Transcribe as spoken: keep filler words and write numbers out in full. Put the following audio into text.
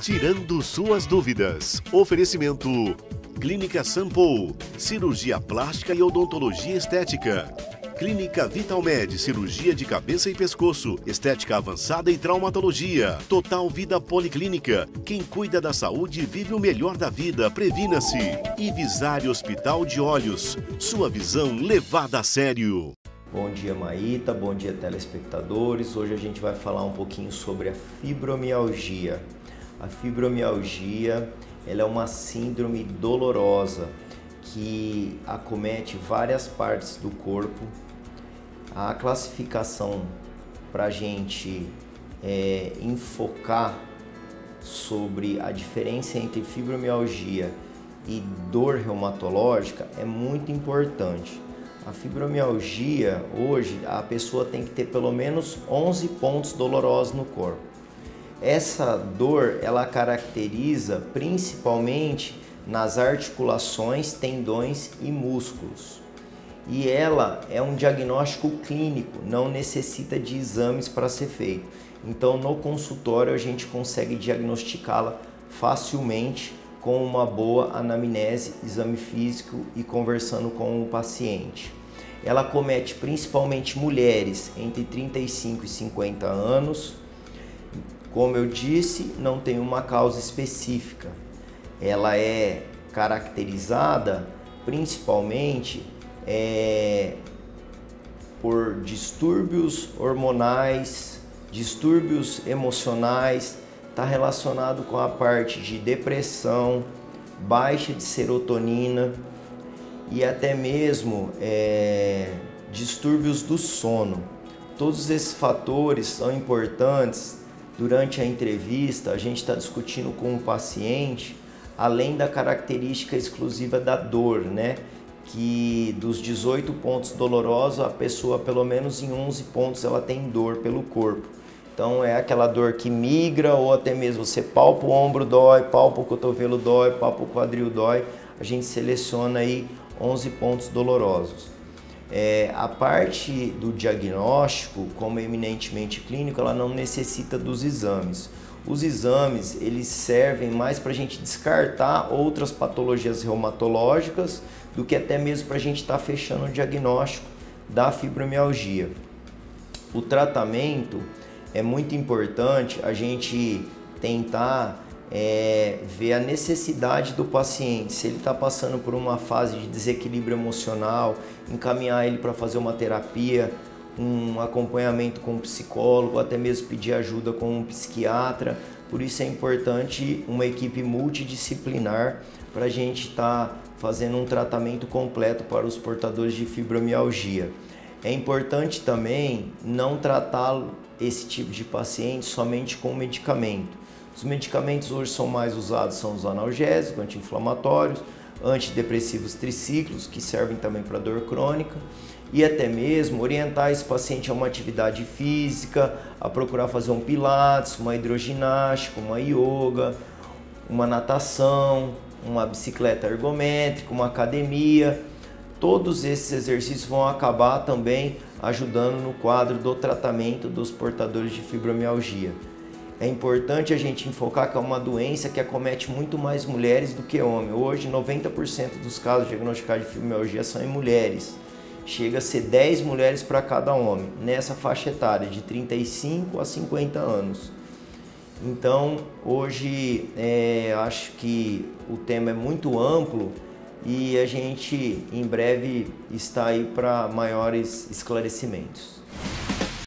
tirando suas dúvidas. Oferecimento Clínica Sampo, cirurgia plástica e odontologia estética. Clínica Vitalmed, cirurgia de cabeça e pescoço, estética avançada e traumatologia. Total Vida Policlínica, quem cuida da saúde vive o melhor da vida, previna-se. E Visare Hospital de Olhos, sua visão levada a sério. Bom dia, Maíta, bom dia, telespectadores. Hoje a gente vai falar um pouquinho sobre a fibromialgia. A fibromialgia, ela é uma síndrome dolorosa que acomete várias partes do corpo. A classificação para a gente é, enfocar sobre a diferença entre fibromialgia e dor reumatológica é muito importante. A fibromialgia, hoje, a pessoa tem que ter pelo menos onze pontos dolorosos no corpo. Essa dor, ela caracteriza principalmente nas articulações, tendões e músculos. E ela é um diagnóstico clínico, não necessita de exames para ser feito. Então, no consultório, a gente consegue diagnosticá-la facilmente com uma boa anamnese, exame físico e conversando com o paciente. Ela acomete principalmente mulheres entre trinta e cinco e cinquenta anos. Como eu disse, não tem uma causa específica. Ela é caracterizada principalmente é, por distúrbios hormonais, distúrbios emocionais, está relacionado com a parte de depressão, baixa de serotonina e até mesmo é, distúrbios do sono. Todos esses fatores são importantes. Durante a entrevista, a gente está discutindo com o paciente, além da característica exclusiva da dor, né? Que dos dezoito pontos dolorosos, a pessoa pelo menos em onze pontos ela tem dor pelo corpo. Então é aquela dor que migra ou até mesmo você palpa o ombro dói, palpa o cotovelo dói, palpa o quadril dói. A gente seleciona aí onze pontos dolorosos. É, a parte do diagnóstico, como é eminentemente clínico, ela não necessita dos exames. Os exames, eles servem mais para a gente descartar outras patologias reumatológicas do que até mesmo para a gente estar tá fechando o diagnóstico da fibromialgia. O tratamento é muito importante a gente tentar é, ver a necessidade do paciente. Se ele está passando por uma fase de desequilíbrio emocional, encaminhar ele para fazer uma terapia, um acompanhamento com um psicólogo, até mesmo pedir ajuda com um psiquiatra. Por isso é importante uma equipe multidisciplinar para a gente estar tá fazendo um tratamento completo para os portadores de fibromialgia. É importante também não tratar esse tipo de paciente somente com medicamento. Os medicamentos hoje são mais usados, são os analgésicos, anti-inflamatórios, antidepressivos triciclos, que servem também para dor crônica, e até mesmo orientar esse paciente a uma atividade física, a procurar fazer um pilates, uma hidroginástica, uma yoga, uma natação, uma bicicleta ergométrica, uma academia. Todos esses exercícios vão acabar também ajudando no quadro do tratamento dos portadores de fibromialgia. É importante a gente enfocar que é uma doença que acomete muito mais mulheres do que homens. Hoje, noventa por cento dos casos diagnosticados de fibromialgia são em mulheres. Chega a ser dez mulheres para cada homem, nessa faixa etária de trinta e cinco a cinquenta anos. Então, hoje, é, acho que o tema é muito amplo e a gente, em breve, está aí para maiores esclarecimentos.